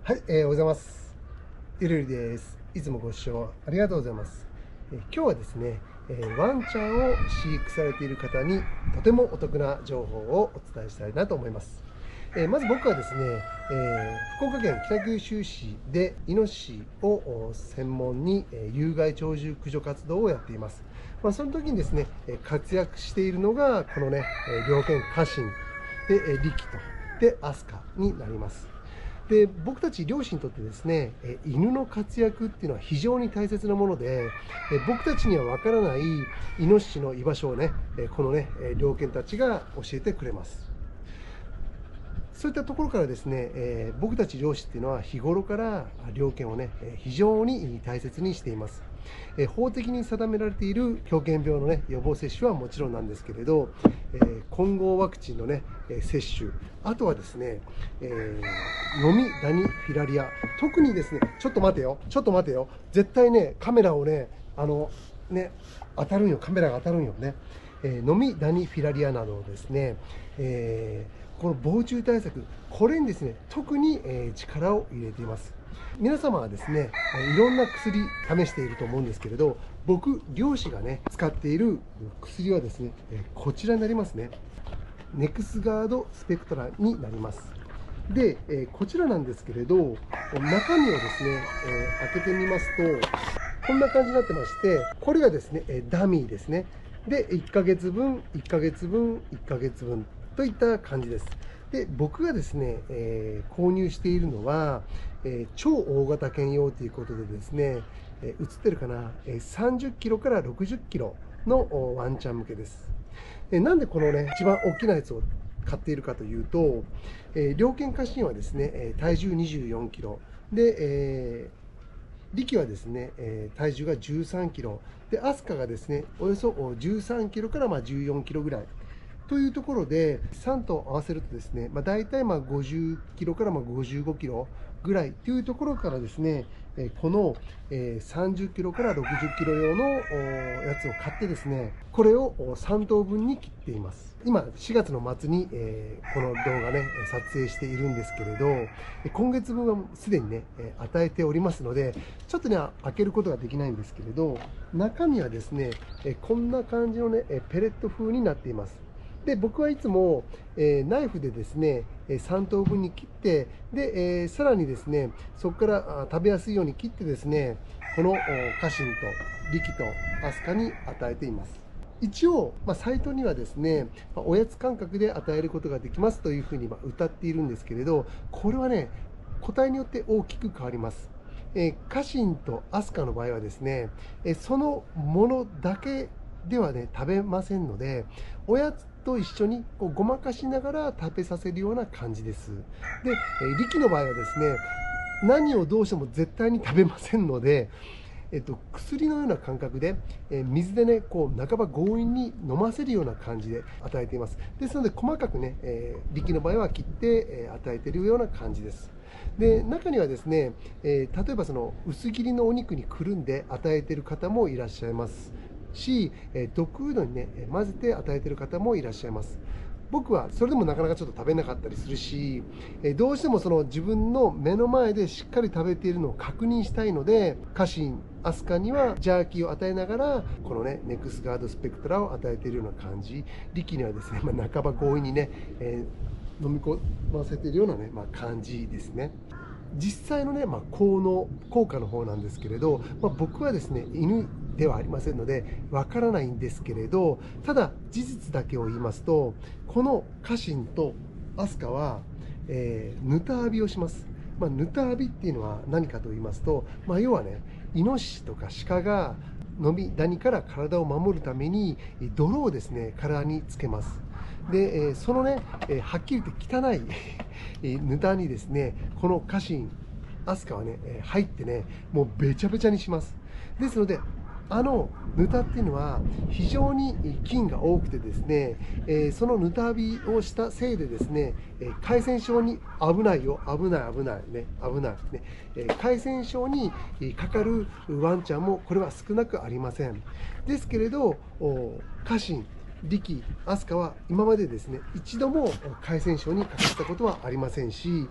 はい、おはようございます。ゆるゆりです。いつもご視聴ありがとうございます。今日はですね、ワンちゃんを飼育されている方にとてもお得な情報をお伝えしたいなと思います。まず僕はですね、福岡県北九州市でイノシシを専門に有害鳥獣駆除活動をやっています。その時にですね、活躍しているのがこのね、猟犬家臣でリキとでアスカになります。で、僕たち漁師にとってですね、犬の活躍っていうのは非常に大切なもので、僕たちにはわからないイノシシの居場所をね、このね、猟犬たちが教えてくれます。そういったところからですね、僕たち漁師っていうのは日頃から猟犬をね、非常に大切にしています。法的に定められている狂犬病のね、予防接種はもちろんなんですけれど、混合ワクチンのね、接種、あとはですね、ノミダニフィラリア、特にですね、ちょっと待てよ、絶対ね、カメラをね、当たるんよ、カメラが当たるんよね。ノミダニフィラリアなどですね、この防虫対策、これにですね、特に力を入れています。皆様はですね、いろんな薬試していると思うんですけれど、僕、漁師がね、使っている薬はですね、こちらになりますね。ネクスガードスペクトラになります。で、こちらなんですけれど、中身をですね、開けてみますと、こんな感じになってまして、これがですね、ダミーですね。で、1ヶ月分、1ヶ月分、1ヶ月分といった感じです。で、僕がですね、購入しているのは、超大型犬用ということでですね、映ってるかな、30キロから60キロのワンちゃん向けです。なんでこのね、一番大きなやつを買っているかというと、猟犬家臣はですね、体重24キロで、リキはですね、体重が13キロで、アスカがですね、およそ13キロから14キロぐらいというところで、3頭合わせるとですね、大体50キロから55キロぐらいというところからですね、この30キロから60キロ用のやつを買ってですね、これを3頭分に切っています。今、4月の末にこの動画ね、撮影しているんですけれど、今月分はすでにね、与えておりますので、ちょっとね、開けることができないんですけれど、中身はですね、こんな感じのね、ペレット風になっています。で、僕はいつも、ナイフでですね、3等分に切って、で、さらにですね、そこから食べやすいように切ってですね、この家臣とリキとアスカに与えています。一応、サイトにはですね、おやつ感覚で与えることができますというふうに謳っているんですけれど、これはね、個体によって大きく変わります。家臣とアスカの場合はですね、そのものだけではね、食べませんので、おやつと一緒にこうごまかしながら食べさせるような感じです。で、力の場合はですね、何をどうしても絶対に食べませんので、薬のような感覚で、水でね、こう半ば強引に飲ませるような感じで与えています。ですので、細かくね、力の場合は切って、与えているような感じです。で、中にはですね、例えばその薄切りのお肉にくるんで与えている方もいらっしゃいますし、ドッグフードにね、混ぜて与えている方もいらっしゃいます。僕はそれでもなかなかちょっと食べなかったりするし、どうしてもその自分の目の前でしっかり食べているのを確認したいので、家臣アスカにはジャーキーを与えながら、このね、ネクスガードスペクトラを与えているような感じ、力にはですね、半ば強引にね、飲み込ませているようなね、感じですね。実際のね、効果の方なんですけれど、僕はですね、犬ではありませんので、わからないんですけれど、ただ、事実だけを言いますと、この家臣とアスカは、ヌタ浴びをします。ヌタ浴びっていうのは何かと言いますと、要はね、イノシシとかシカが飲みダニから体を守るために、泥をですね、体につけます。で、そのね、はっきり言って汚いヌタにですね、この家臣アスカはね、入ってね、もうべちゃべちゃにします。ですので、ヌタっていうのは非常に菌が多くてですね、そのヌタ浴びをしたせいでですね、感染症に危ないよ、危ないね、感染症にかかるワンちゃんもこれは少なくありません。ですけれど、家臣力、アスカは今までですね、一度も感染症にかかったことはありませんし、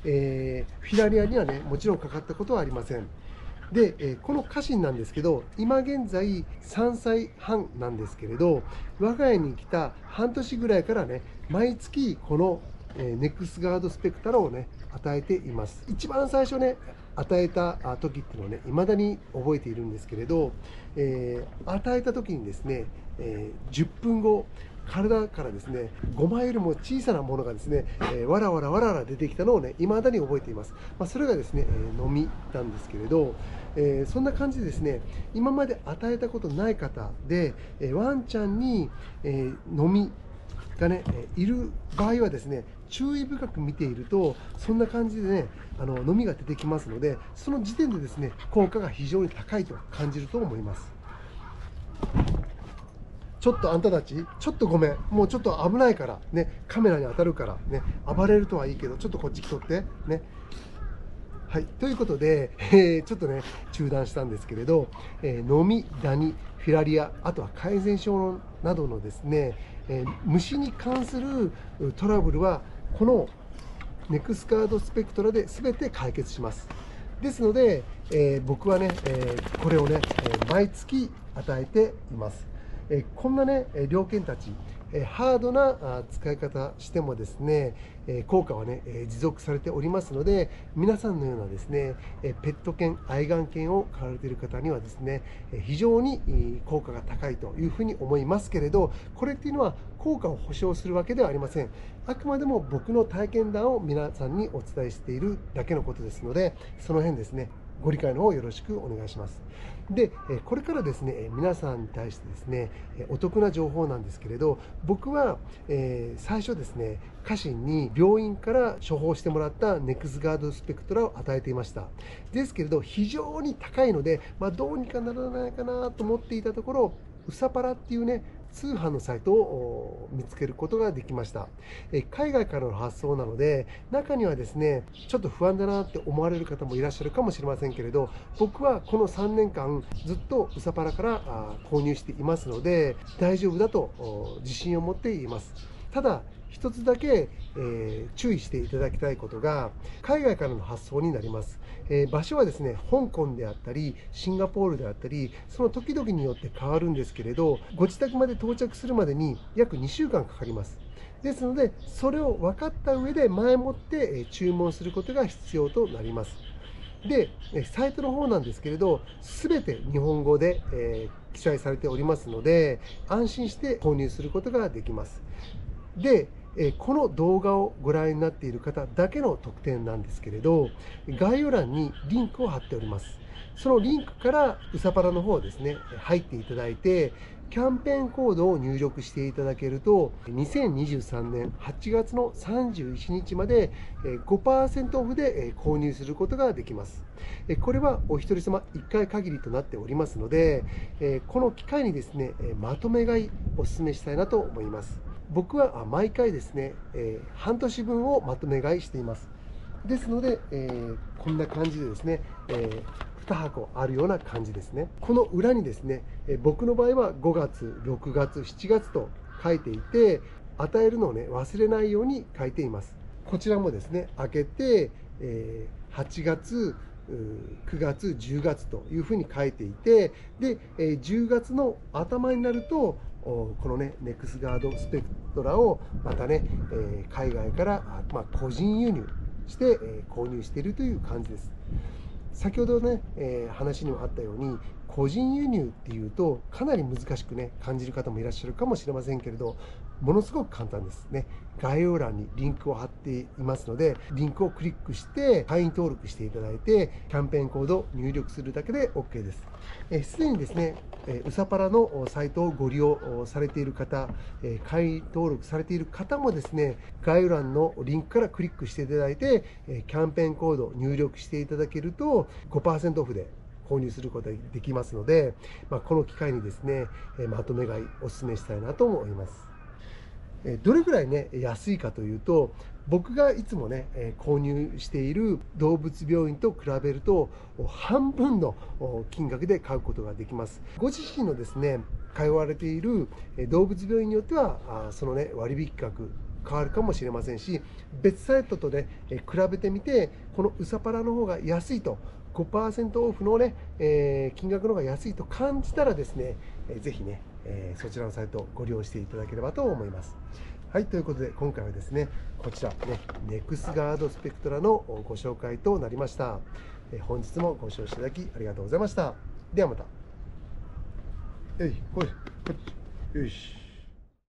フィラリアにはねもちろんかかったことはありません。で、この家臣なんですけど、今現在3歳半なんですけれど、我が家に来た半年ぐらいからね、毎月このネクスガードスペクタラをね、与えています。一番最初ね、与えた時っていうのをね、未だに覚えているんですけれど、与えた時にですね、10分後、体からですね、5枚よりも小さなものがですね、わらわらわらわら出てきたのをね、未だに覚えています。それがですね、飲みなんですけれど、そんな感じでですね、今まで与えたことない方で、ワンちゃんに、飲みがね、いる場合はですね、注意深く見ていると、そんな感じでね、飲みが出てきますので、その時点でですね、効果が非常に高いと感じると思います。ちょっとあんたたち、ちょっとごめん、もうちょっと危ないから、ね、カメラに当たるから、ね、暴れるとはいいけど、ちょっとこっち来とって、ね。はい、ということで、ちょっとね、中断したんですけれど、飲み、ダニ、フィラリア、あとは改善症などのですね、虫に関するトラブルは、このネクスガードスペクトラで全て解決します。ですので、僕はね、これをね、毎月与えています。こんなね、猟犬たち、ハードな使い方してもですね、効果はね、持続されておりますので、皆さんのようなですね、ペット犬、愛玩犬を飼われている方にはですね、非常に効果が高いというふうに思いますけれど、これっていうのは効果を保証するわけではありません。あくまでも僕の体験談を皆さんにお伝えしているだけのことですので、その辺ですね、ご理解の方よろしくお願いします。で、これからですね、皆さんに対してですね、お得な情報なんですけれど、僕は、最初ですね、家臣に病院から処方してもらったネクスガードスペクトラを与えていました。ですけれど、非常に高いので、どうにかならないかなと思っていたところ、ウサパラっていうね、通販のサイトを見つけることができました。海外からの発送なので、中にはですね、ちょっと不安だなって思われる方もいらっしゃるかもしれませんけれど、僕はこの3年間ずっとウサパラから購入していますので、大丈夫だと自信を持っています。ただ、一つだけ、注意していただきたいことが、海外からの発送になります。場所はですね、香港であったり、シンガポールであったり、その時々によって変わるんですけれど、ご自宅まで到着するまでに約2週間かかります。ですので、それを分かった上で前もって注文することが必要となります。で、サイトの方なんですけれど、すべて日本語で、記載されておりますので、安心して購入することができます。で、この動画をご覧になっている方だけの特典なんですけれど、概要欄にリンクを貼っております。そのリンクからウサパラの方ですね、入っていただいて、キャンペーンコードを入力していただけると、2023年8月の31日まで 5% オフで購入することができます。これはお一人様1回限りとなっておりますので、この機会にですね、まとめ買いお勧めしたいなと思います。僕は毎回ですね、半年分をまとめ買いしています。ですので、こんな感じでですね、2箱あるような感じですね。この裏にですね、僕の場合は5月、6月、7月と書いていて、与えるのをね、忘れないように書いています。こちらもですね、開けて、8月、9月、10月というふうに書いていて、で、10月の頭になると、このね、ネクスガードスペクトラをまたね、海外から個人輸入して、購入しているという感じです。先ほどね、話にもあったように、個人輸入っていうとかなり難しくね感じる方もいらっしゃるかもしれませんけれど、ものすごく簡単ですね。概要欄にリンクを貼っていますので、リンクをクリックして会員登録していただいて、キャンペーンコードを入力するだけで OK です。すでにですね、ウサパラのサイトをご利用されている方、会員登録されている方もですね、概要欄のリンクからクリックしていただいて、キャンペーンコードを入力していただけると 5% オフで購入することができますので、この機会にですね、まとめ買いお勧めしたいなと思います。どれぐらいね安いかというと、僕がいつもね購入している動物病院と比べると半分の金額で買うことができます。ご自身のですね通われている動物病院によってはそのね割引額変わるかもしれませんし、別サイトとね、比べてみて、このウサパラの方が安いと、5% オフのね、金額の方が安いと感じたらですね、ぜひね、そちらのサイトをご利用していただければと思います。はい、ということで今回はですね、こちらね、ネクスガードスペクトラのご紹介となりました。本日もご視聴いただきありがとうございました。ではまた。よい、こっち、よし。